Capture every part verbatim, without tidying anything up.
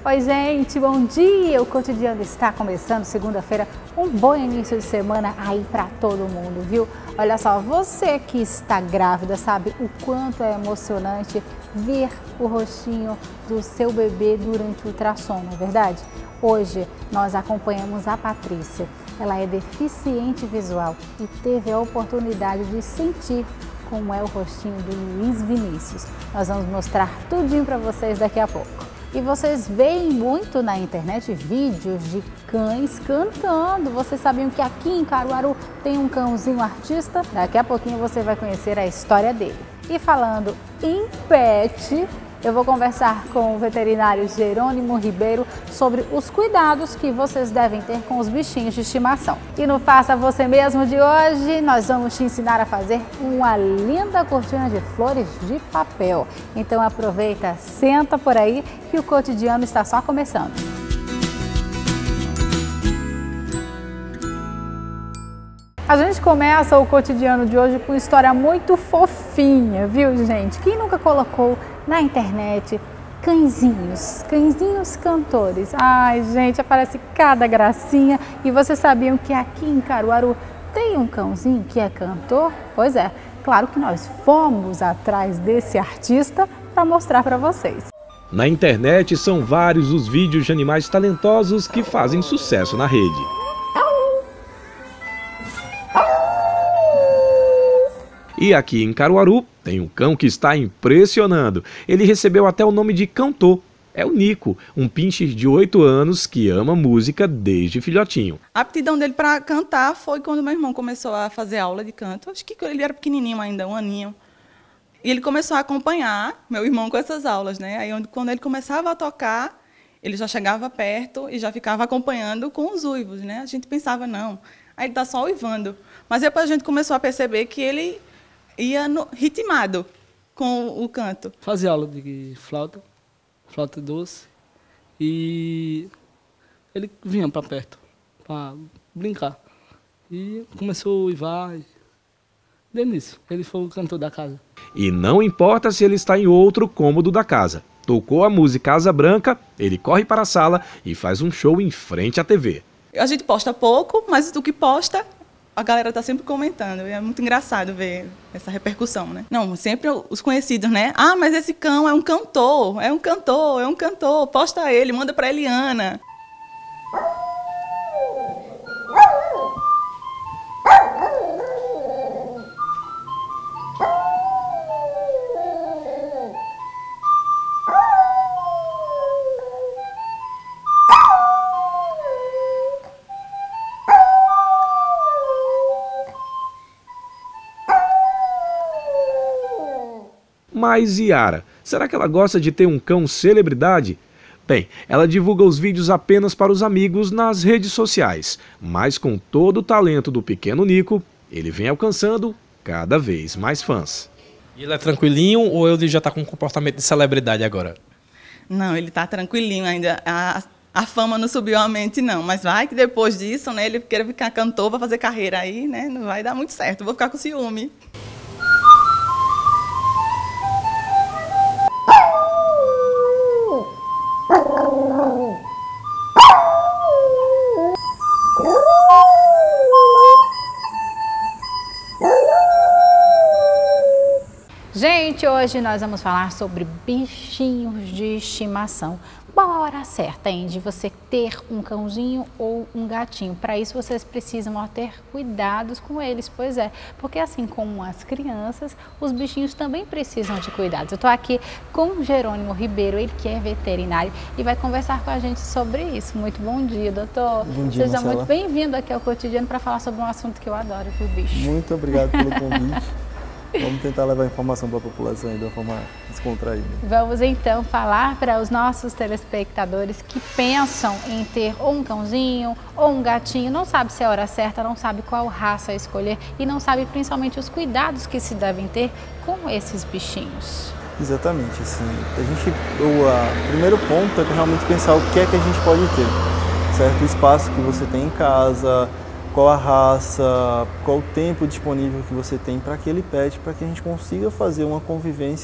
Oi gente, bom dia! O Cotidiano está começando, segunda-feira, um bom início de semana aí para todo mundo, viu? Olha só, você que está grávida sabe o quanto é emocionante ver o rostinho do seu bebê durante o ultrassom, não é verdade? Hoje nós acompanhamos a Patrícia. Ela é deficiente visual e teve a oportunidade de sentir como é o rostinho do Luiz Vinícius. Nós vamos mostrar tudinho para vocês daqui a pouco. E vocês veem muito na internet vídeos de cães cantando. Vocês sabiam que aqui em Caruaru tem um cãozinho artista? Daqui a pouquinho você vai conhecer a história dele. E falando em pet, eu vou conversar com o veterinário Jerônimo Ribeiro sobre os cuidados que vocês devem ter com os bichinhos de estimação. E no Faça Você Mesmo de hoje, nós vamos te ensinar a fazer uma linda cortina de flores de papel. Então aproveita, senta por aí que o cotidiano está só começando. A gente começa o cotidiano de hoje com uma história muito fofinha, viu gente? Quem nunca colocou na internet cãezinhos, cãezinhos cantores? Ai gente, aparece cada gracinha. E vocês sabiam que aqui em Caruaru tem um cãozinho que é cantor? Pois é, claro que nós fomos atrás desse artista para mostrar para vocês. Na internet são vários os vídeos de animais talentosos que fazem sucesso na rede. E aqui em Caruaru tem um cão que está impressionando. Ele recebeu até o nome de cantor. É o Nico, um pincher de oito anos que ama música desde filhotinho. A aptidão dele para cantar foi quando meu irmão começou a fazer aula de canto. Acho que ele era pequenininho ainda, um aninho. E ele começou a acompanhar meu irmão com essas aulas, né? Aí quando ele começava a tocar, ele já chegava perto e já ficava acompanhando com os uivos, né? A gente pensava, não, aí ele está só uivando. Mas depois a gente começou a perceber que ele ia no, ritmado com o canto. Fazia aula de flauta, flauta doce, e ele vinha para perto para brincar. E começou a uivar. Desde nisso, ele foi o cantor da casa. E não importa se ele está em outro cômodo da casa. Tocou a música Asa Branca, ele corre para a sala e faz um show em frente à T V. A gente posta pouco, mas do que posta, a galera tá sempre comentando. É muito engraçado ver essa repercussão, né? Não, sempre os conhecidos, né? Ah, mas esse cão é um cantor, é um cantor, é um cantor. Posta ele, manda pra Eliana. Mas Yara, será que ela gosta de ter um cão celebridade? Bem, ela divulga os vídeos apenas para os amigos nas redes sociais, mas com todo o talento do pequeno Nico, ele vem alcançando cada vez mais fãs. E ele é tranquilinho ou ele já está com um comportamento de celebridade agora? Não, ele está tranquilinho ainda. A, a fama não subiu a mente, não. Mas vai que depois disso, né, ele queira ficar cantor, vai fazer carreira aí, né? Não vai dar muito certo. Vou ficar com ciúme. Gente, hoje nós vamos falar sobre bichinhos de estimação. Qual a hora certa, hein, de você ter um cãozinho ou um gatinho? Para isso vocês precisam ó, ter cuidados com eles, pois é, porque assim como as crianças, os bichinhos também precisam de cuidados. Eu estou aqui com o Jerônimo Ribeiro, ele que é veterinário e vai conversar com a gente sobre isso. Muito bom dia, doutor. Bom dia, Seja Marcela. muito bem-vindo aqui ao Cotidiano para falar sobre um assunto que eu adoro, que é o bicho. Muito obrigado pelo convite. Vamos tentar levar informação para a população aí de uma forma descontraída. Vamos então falar para os nossos telespectadores que pensam em ter ou um cãozinho ou um gatinho, não sabe se é a hora certa, não sabe qual raça escolher e não sabe principalmente os cuidados que se devem ter com esses bichinhos. Exatamente, assim, a gente, o a, primeiro ponto é realmente pensar o que é que a gente pode ter, certo? O espaço que você tem em casa, qual a raça, qual o tempo disponível que você tem para aquele pet, para que a gente consiga fazer uma convivência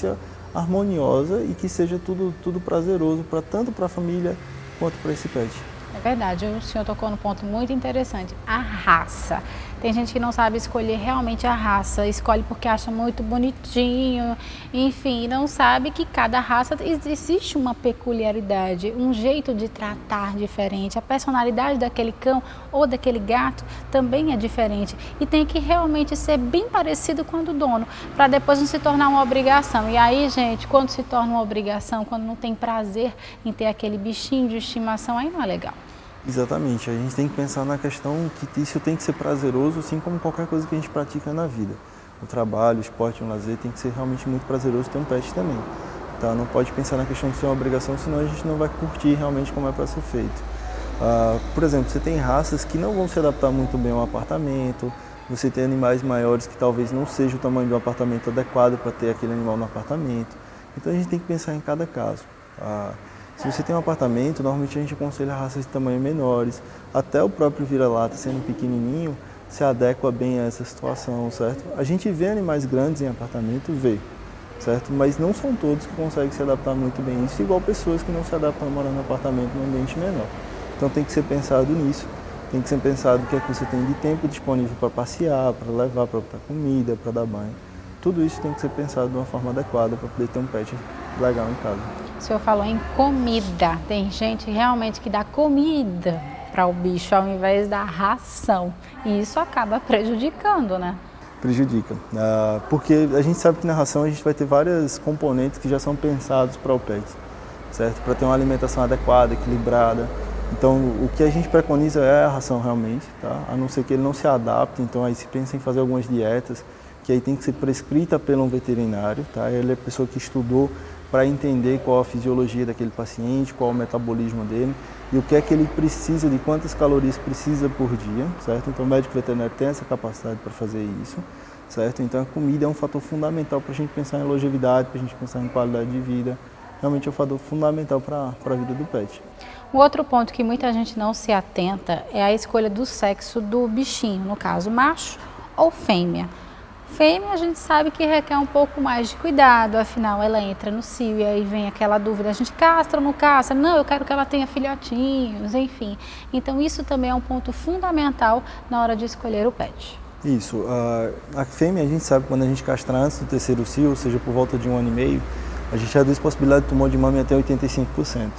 harmoniosa e que seja tudo, tudo prazeroso, pra, tanto para a família quanto para esse pet. É verdade, o senhor tocou num ponto muito interessante, a raça. Tem gente que não sabe escolher realmente a raça, escolhe porque acha muito bonitinho, enfim, não sabe que cada raça existe uma peculiaridade, um jeito de tratar diferente. A personalidade daquele cão ou daquele gato também é diferente e tem que realmente ser bem parecido com a do dono, para depois não se tornar uma obrigação. E aí, gente, quando se torna uma obrigação, quando não tem prazer em ter aquele bichinho de estimação, aí não é legal. Exatamente, a gente tem que pensar na questão que isso tem que ser prazeroso, assim como qualquer coisa que a gente pratica na vida. O trabalho, o esporte, o lazer tem que ser realmente muito prazeroso ter um pet também. Tá? Não pode pensar na questão de ser uma obrigação, senão a gente não vai curtir realmente como é para ser feito. Uh, por exemplo, você tem raças que não vão se adaptar muito bem ao apartamento, você tem animais maiores que talvez não seja o tamanho do apartamento adequado para ter aquele animal no apartamento. Então a gente tem que pensar em cada caso. Uh, Se você tem um apartamento, normalmente a gente aconselha raças de tamanho menores. Até o próprio vira-lata, sendo pequenininho, se adequa bem a essa situação, certo? A gente vê animais grandes em apartamento, vê, certo? Mas não são todos que conseguem se adaptar muito bem a isso, igual pessoas que não se adaptam a morar no apartamento num ambiente menor. Então tem que ser pensado nisso, tem que ser pensado o que é que você tem de tempo disponível para passear, para levar, para botar comida, para dar banho. Tudo isso tem que ser pensado de uma forma adequada para poder ter um pet legal em casa. O senhor falou em comida. Tem gente realmente que dá comida para o bicho ao invés da ração. E isso acaba prejudicando, né? Prejudica. Ah, porque a gente sabe que na ração a gente vai ter vários componentes que já são pensados para o pet, certo? Para ter uma alimentação adequada, equilibrada. Então, o que a gente preconiza é a ração realmente, tá? A não ser que ele não se adapte. Então, aí se pensa em fazer algumas dietas, que aí tem que ser prescrita pelo um veterinário, tá? Ele é a pessoa que estudou para entender qual a fisiologia daquele paciente, qual o metabolismo dele e o que é que ele precisa, de quantas calorias precisa por dia, certo? Então o médico veterinário tem essa capacidade para fazer isso, certo? Então a comida é um fator fundamental para a gente pensar em longevidade, para a gente pensar em qualidade de vida, realmente é um fator fundamental para a vida do pet. Um outro ponto que muita gente não se atenta é a escolha do sexo do bichinho, no caso macho ou fêmea. Fêmea a gente sabe que requer um pouco mais de cuidado, afinal ela entra no cio e aí vem aquela dúvida, a gente castra ou não castra? Não, eu quero que ela tenha filhotinhos, enfim. Então isso também é um ponto fundamental na hora de escolher o pet. Isso, a, a fêmea a gente sabe que quando a gente castra antes do terceiro cio, ou seja, por volta de um ano e meio, a gente reduz a possibilidade de tumor de mama em até oitenta e cinco por cento.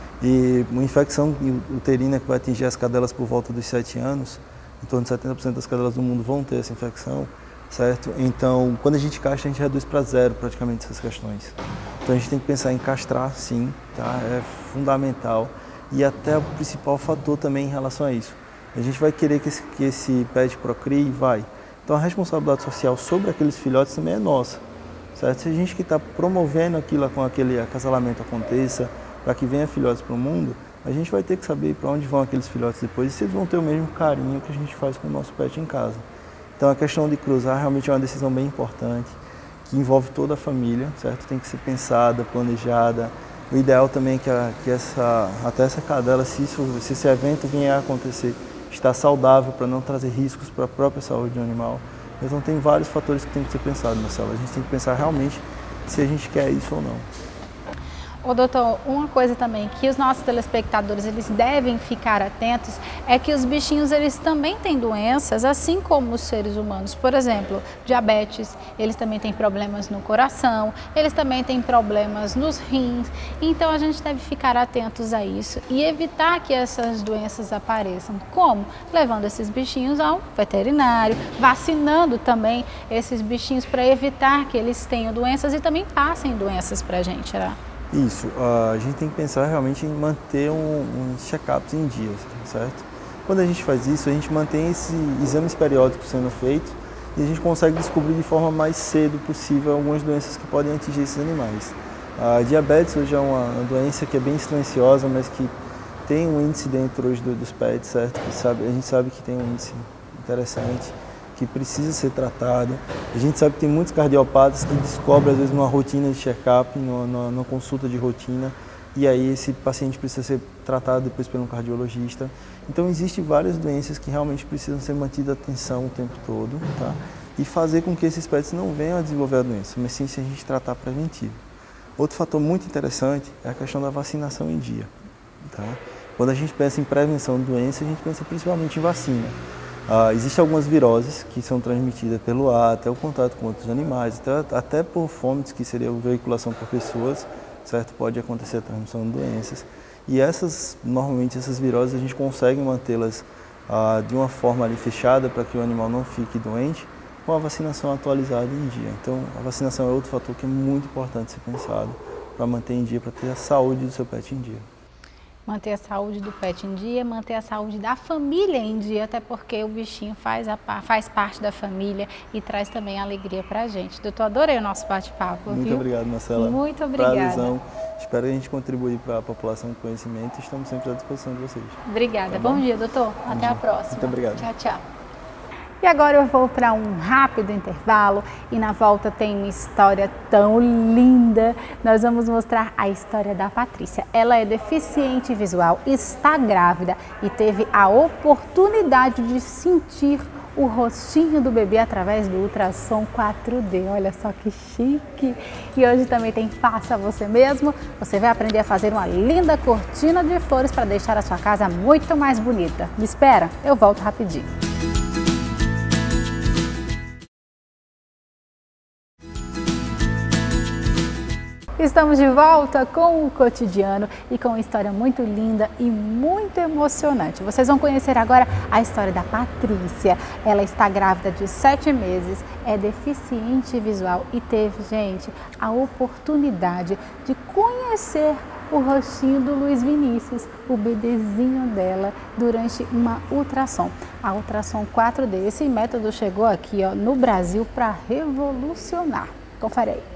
E uma infecção uterina que vai atingir as cadelas por volta dos sete anos, em torno de setenta por cento das cadelas do mundo vão ter essa infecção, certo? Então, quando a gente castra, a gente reduz para zero praticamente essas questões. Então, a gente tem que pensar em castrar, sim, tá? É fundamental. E até o principal fator também em relação a isso. A gente vai querer que esse, que esse pet procrie e vai. Então, a responsabilidade social sobre aqueles filhotes também é nossa, certo? Se a gente que está promovendo aquilo com aquele acasalamento aconteça, para que venha filhotes para o mundo, a gente vai ter que saber para onde vão aqueles filhotes depois e se eles vão ter o mesmo carinho que a gente faz com o nosso pet em casa. Então a questão de cruzar realmente é uma decisão bem importante, que envolve toda a família, certo? Tem que ser pensada, planejada. O ideal também é que, a, que essa, até essa cadela, se, isso, se esse evento vier a acontecer, está saudável para não trazer riscos para a própria saúde do animal. Então tem vários fatores que tem que ser pensados, Marcelo. A gente tem que pensar realmente se a gente quer isso ou não. Ô doutor, uma coisa também que os nossos telespectadores eles devem ficar atentos é que os bichinhos eles também têm doenças, assim como os seres humanos. Por exemplo, diabetes, eles também têm problemas no coração, eles também têm problemas nos rins. Então a gente deve ficar atentos a isso e evitar que essas doenças apareçam. Como? Levando esses bichinhos ao veterinário, vacinando também esses bichinhos para evitar que eles tenham doenças e também passem doenças para a gente, né? Isso, uh, a gente tem que pensar realmente em manter um, um check-ups em dias, certo? Quando a gente faz isso, a gente mantém esses exames periódicos sendo feitos e a gente consegue descobrir de forma mais cedo possível algumas doenças que podem atingir esses animais. A diabetes hoje é uma, uma doença que é bem silenciosa, mas que tem um índice dentro hoje do, dos pets, certo? Que sabe, a gente sabe que tem um índice interessante, que precisa ser tratado. A gente sabe que tem muitos cardiopatas que descobrem, às vezes, numa rotina de check-up, numa, numa, numa consulta de rotina, e aí esse paciente precisa ser tratado depois por um cardiologista. Então, existem várias doenças que realmente precisam ser mantidas atenção o tempo todo, tá? E fazer com que esses pets não venham a desenvolver a doença, mas sim se a gente tratar preventivo. Outro fator muito interessante é a questão da vacinação em dia. Tá? Quando a gente pensa em prevenção de doença, a gente pensa principalmente em vacina. Ah, existem algumas viroses que são transmitidas pelo ar, até o contato com outros animais, até, até por fomites, que seria a veiculação por pessoas, certo? Pode acontecer a transmissão de doenças. E essas, normalmente essas viroses, a gente consegue mantê-las ah, de uma forma ali fechada para que o animal não fique doente, com a vacinação atualizada em dia. Então, a vacinação é outro fator que é muito importante ser pensado para manter em dia, para ter a saúde do seu pet em dia. Manter a saúde do pet em dia, manter a saúde da família em dia, até porque o bichinho faz, a, faz parte da família e traz também alegria pra gente. Doutor, adorei o nosso bate-papo. Muito viu? obrigado, Marcela. Muito obrigada. Prazerzão. Espero que a gente contribui para a população com conhecimento e estamos sempre à disposição de vocês. Obrigada. Tá bom? bom dia, doutor. Bom Até dia. a próxima. Muito obrigado. Tchau, tchau. E agora eu vou para um rápido intervalo e na volta tem uma história tão linda. Nós vamos mostrar a história da Patrícia. Ela é deficiente visual, está grávida e teve a oportunidade de sentir o rostinho do bebê através do ultrassom quatro D. Olha só que chique! E hoje também tem Faça Você Mesmo. Você vai aprender a fazer uma linda cortina de flores para deixar a sua casa muito mais bonita. Me espera, eu volto rapidinho. Estamos de volta com o cotidiano e com uma história muito linda e muito emocionante. Vocês vão conhecer agora a história da Patrícia. Ela está grávida de sete meses, é deficiente visual e teve, gente, a oportunidade de conhecer o rostinho do Luiz Vinícius, o bebezinho dela, durante uma ultrassom. A ultrassom quatro D. Esse método chegou aqui ó, no Brasil para revolucionar. Confere aí.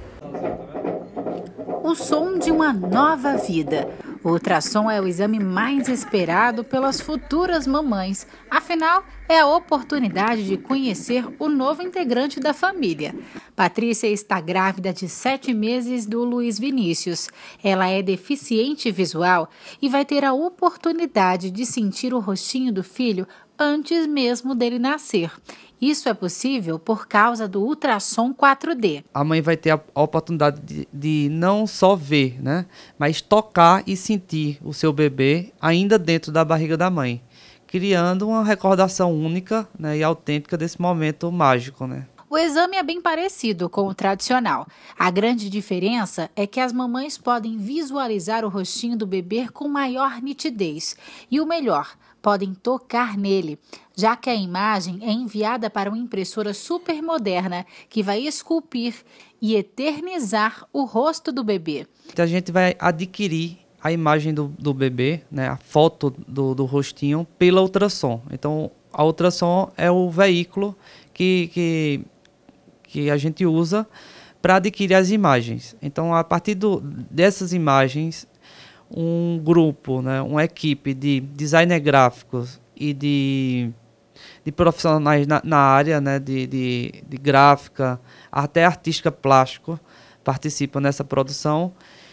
O som de uma nova vida. O ultrassom é o exame mais esperado pelas futuras mamães. Afinal, é a oportunidade de conhecer o novo integrante da família. Patrícia está grávida de sete meses do Luiz Vinícius. Ela é deficiente visual e vai ter a oportunidade de sentir o rostinho do filho antes mesmo dele nascer. Isso é possível por causa do ultrassom quatro D. A mãe vai ter a oportunidade de, de não só ver, né, mas tocar e sentir o seu bebê ainda dentro da barriga da mãe, criando uma recordação única, né, e autêntica desse momento mágico, né? O exame é bem parecido com o tradicional. A grande diferença é que as mamães podem visualizar o rostinho do bebê com maior nitidez. E o melhor, podem tocar nele, já que a imagem é enviada para uma impressora super moderna que vai esculpir e eternizar o rosto do bebê. A gente vai adquirir a imagem do, do bebê, né, a foto do, do rostinho, pela ultrassom. Então, a ultrassom é o veículo que, que, que a gente usa para adquirir as imagens. Então, a partir do, dessas imagens, um grupo, né, uma equipe de designers gráficos e de, de profissionais na, na área, né, de, de, de gráfica, até artística plástico, participam nessa produção.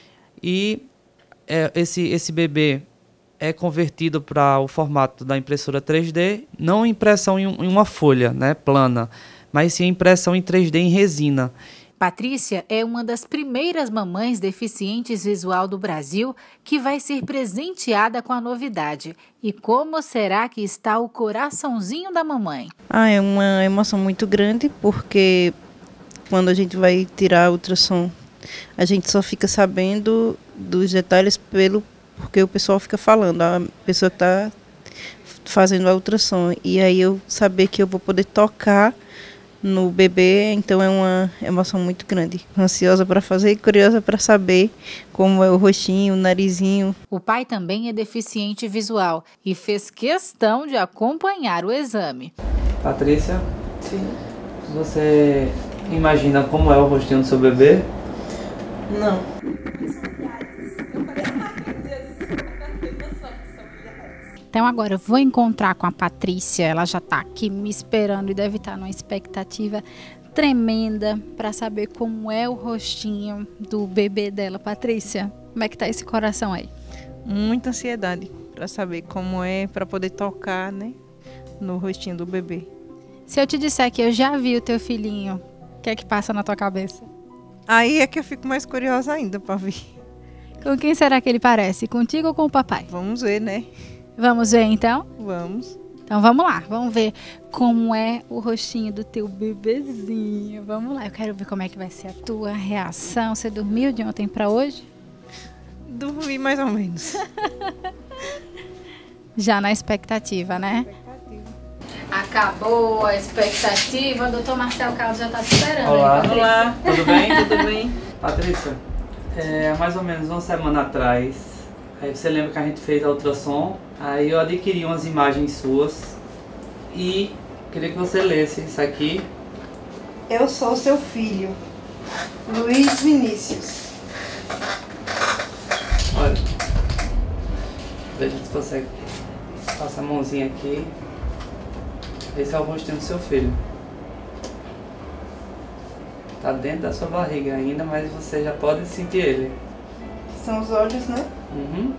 E é, esse, esse bebê é convertido para o formato da impressora três D, não impressão em, em uma folha, né, plana, mas sim impressão em três D em resina. Patrícia é uma das primeiras mamães deficientes visual do Brasil que vai ser presenteada com a novidade. E como será que está o coraçãozinho da mamãe? Ah, é uma emoção muito grande, porque quando a gente vai tirar a ultrassom, a gente só fica sabendo dos detalhes pelo porque o pessoal fica falando, a pessoa que está fazendo a ultrassom. E aí eu saber que eu vou poder tocar no bebê, então é uma emoção muito grande. Ansiosa para fazer e curiosa para saber como é o rostinho, o narizinho. O pai também é deficiente visual e fez questão de acompanhar o exame. Patrícia, sim. Você imagina como é o rostinho do seu bebê? Não. Então agora eu vou encontrar com a Patrícia, ela já está aqui me esperando e deve estar numa expectativa tremenda para saber como é o rostinho do bebê dela. Patrícia, como é que tá esse coração aí? Muita ansiedade para saber como é, para poder tocar, né, no rostinho do bebê. Se eu te disser que eu já vi o teu filhinho, o que é que passa na tua cabeça? Aí é que eu fico mais curiosa ainda para ver. Com quem será que ele parece? Contigo ou com o papai? Vamos ver, né? Vamos ver então? Vamos. Então vamos lá, vamos ver como é o rostinho do teu bebezinho. Vamos lá, eu quero ver como é que vai ser a tua reação. Você dormiu de ontem para hoje? Dormi mais ou menos. Já na expectativa, né? Acabou a expectativa. O doutor Marcel Caldas já está te esperando. Olá, aí, olá, tudo bem? Tudo bem? Patrícia, é, mais ou menos uma semana atrás, aí você lembra que a gente fez a ultrassom, aí eu adquiri umas imagens suas e queria que você lesse isso aqui. Eu sou seu filho, Luiz Vinícius. Olha, veja se você passa a mãozinha aqui. Esse é o rostinho do seu filho. Tá dentro da sua barriga ainda, mas você já pode sentir ele. São os olhos, né? Uhum.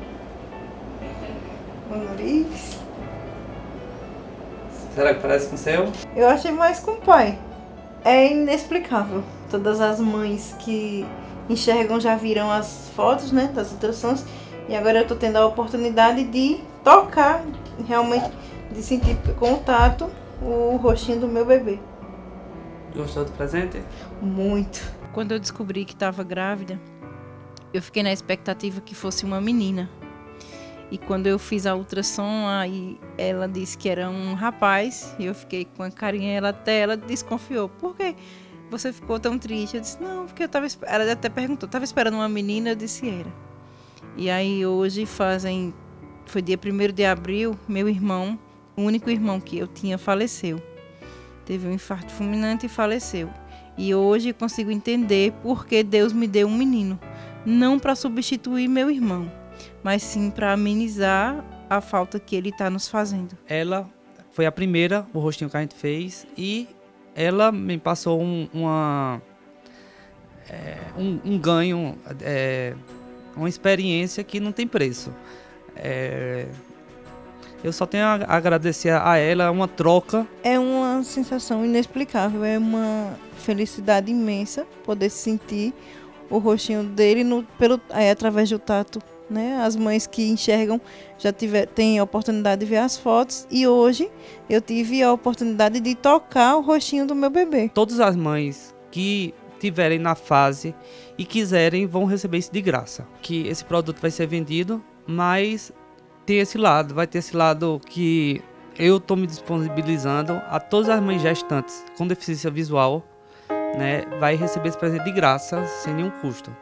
O nariz. Será que parece com o seu? Eu achei mais com o pai. É inexplicável. Todas as mães que enxergam já viram as fotos, né, das ultrassons. E agora eu tô tendo a oportunidade de tocar, realmente, de sentir contato o rostinho do meu bebê. Gostou do presente? Muito. Quando eu descobri que estava grávida, eu fiquei na expectativa que fosse uma menina. E quando eu fiz a ultrassom, aí ela disse que era um rapaz, e eu fiquei com a carinha, ela até ela desconfiou. Por quê? Você ficou tão triste? Eu disse, não, porque eu tava... Ela até perguntou, estava esperando uma menina? Eu disse, era. E aí hoje fazem... Foi dia primeiro de abril, meu irmão, o único irmão que eu tinha, faleceu. Teve um infarto fulminante e faleceu. E hoje eu consigo entender porque Deus me deu um menino. Não para substituir meu irmão, mas sim para amenizar a falta que ele está nos fazendo. Ela foi a primeira, o rostinho que a gente fez, e ela me passou um, uma, é, um, um ganho, é, uma experiência que não tem preço. É, eu só tenho a agradecer a ela, uma troca. É uma sensação inexplicável, é uma felicidade imensa poder sentir o rostinho dele no, pelo, é, através do tato. Né? As mães que enxergam já tiver, têm a oportunidade de ver as fotos, e hoje eu tive a oportunidade de tocar o rostinho do meu bebê. Todas as mães que tiverem na fase e quiserem vão receber isso de graça. Que esse produto vai ser vendido, mas tem esse lado, vai ter esse lado que eu estou me disponibilizando a todas as mães gestantes com deficiência visual, né, vai receber esse presente de graça, sem nenhum custo.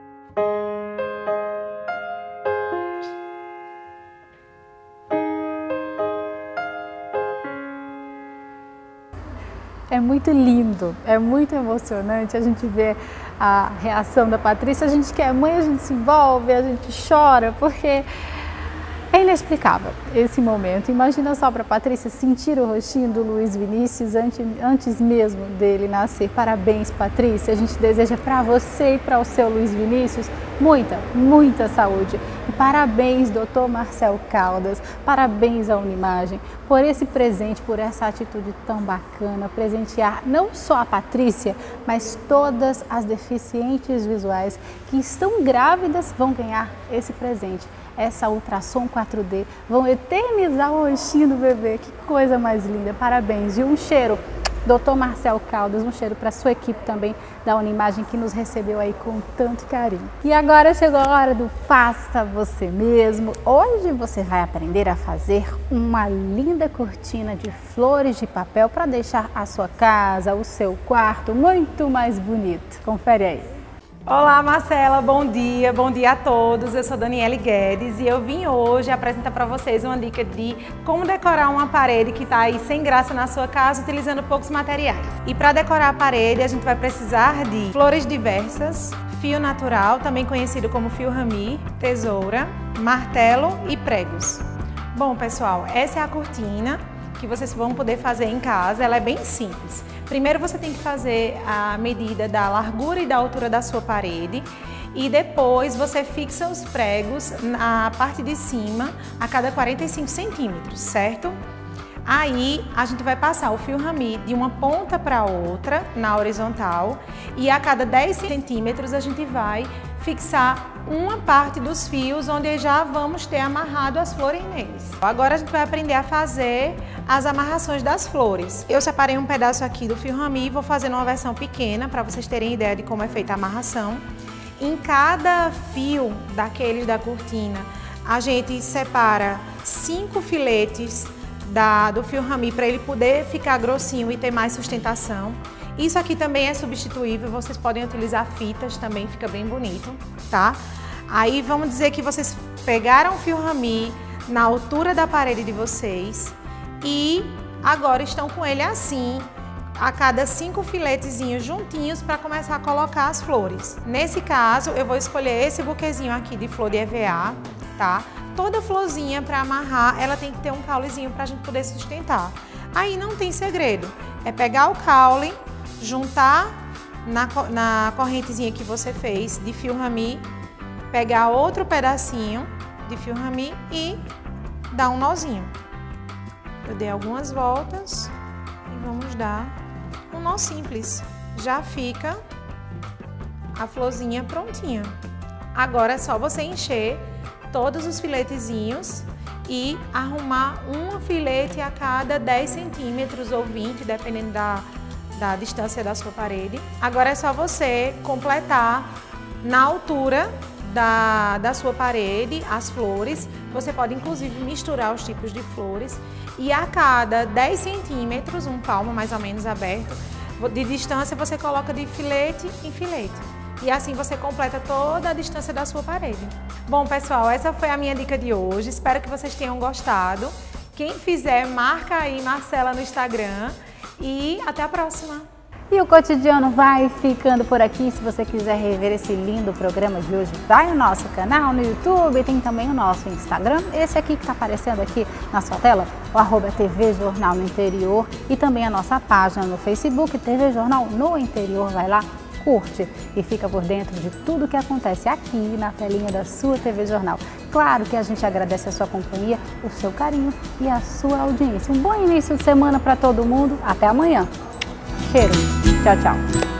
É muito lindo, é muito emocionante a gente ver a reação da Patrícia. A gente que é mãe, a gente se envolve, a gente chora, porque é inexplicável esse momento. Imagina só para a Patrícia sentir o rostinho do Luiz Vinícius antes, antes mesmo dele nascer. Parabéns, Patrícia. A gente deseja para você e para o seu Luiz Vinícius muita, muita saúde. E parabéns, doutor Marcel Caldas. Parabéns à Unimagem por esse presente, por essa atitude tão bacana. Presentear não só a Patrícia, mas todas as deficientes visuais que estão grávidas vão ganhar esse presente. Essa ultrassom quatro D, vão eternizar o rostinho do bebê. Que coisa mais linda, parabéns. E um cheiro, doutor Marcel Caldas, um cheiro para a sua equipe também da Unimagem, que nos recebeu aí com tanto carinho. E agora chegou a hora do Faça Você Mesmo. Hoje você vai aprender a fazer uma linda cortina de flores de papel para deixar a sua casa, o seu quarto muito mais bonito. Confere aí. Olá, Marcela, bom dia, bom dia a todos. Eu sou Daniele Guedes e eu vim hoje apresentar para vocês uma dica de como decorar uma parede que está aí sem graça na sua casa, utilizando poucos materiais. E para decorar a parede, a gente vai precisar de flores diversas, fio natural, também conhecido como fio rami, tesoura, martelo e pregos. Bom, pessoal, essa é a cortina que vocês vão poder fazer em casa. Ela é bem simples. Primeiro você tem que fazer a medida da largura e da altura da sua parede, e depois você fixa os pregos na parte de cima a cada quarenta e cinco centímetros, certo? Aí a gente vai passar o fio rami de uma ponta para outra na horizontal e a cada dez centímetros a gente vai fixar uma parte dos fios onde já vamos ter amarrado as flores neles. Agora a gente vai aprender a fazer as amarrações das flores. Eu separei um pedaço aqui do fio rami e vou fazer numa versão pequena para vocês terem ideia de como é feita a amarração. Em cada fio daqueles da cortina, a gente separa cinco filetes da, do fio rami para ele poder ficar grossinho e ter mais sustentação. Isso aqui também é substituível, vocês podem utilizar fitas, também fica bem bonito, tá? Aí vamos dizer que vocês pegaram o fio rami na altura da parede de vocês e agora estão com ele assim, a cada cinco filetezinhos juntinhos para começar a colocar as flores. Nesse caso, eu vou escolher esse buquezinho aqui de flor de E V A, tá? Toda florzinha para amarrar, ela tem que ter um caulezinho para a gente poder sustentar. Aí não tem segredo, é pegar o caule, juntar na, na correntezinha que você fez de fio rami, pegar outro pedacinho de fio rami e dar um nozinho. Eu dei algumas voltas e vamos dar um nó simples. Já fica a florzinha prontinha. Agora é só você encher todos os filetezinhos e arrumar um filete a cada dez centímetros ou vinte, dependendo da, da distância da sua parede. Agora é só você completar na altura da, da sua parede as flores. Você pode inclusive misturar os tipos de flores e a cada dez centímetros, um palmo mais ou menos aberto, de distância você coloca de filete em filete. E assim você completa toda a distância da sua parede. Bom, pessoal, essa foi a minha dica de hoje. Espero que vocês tenham gostado. Quem fizer, marca aí Marcela no Instagram e até a próxima. E o Cotidiano vai ficando por aqui. Se você quiser rever esse lindo programa de hoje, vai no nosso canal no YouTube, tem também o nosso Instagram, esse aqui que está aparecendo aqui na sua tela, o arroba T V Jornal no Interior, e também a nossa página no Facebook, T V Jornal no Interior. Vai lá, curte e fica por dentro de tudo que acontece aqui na telinha da sua T V Jornal. Claro que a gente agradece a sua companhia, o seu carinho e a sua audiência. Um bom início de semana para todo mundo. Até amanhã. Cheiro. Tchau, tchau.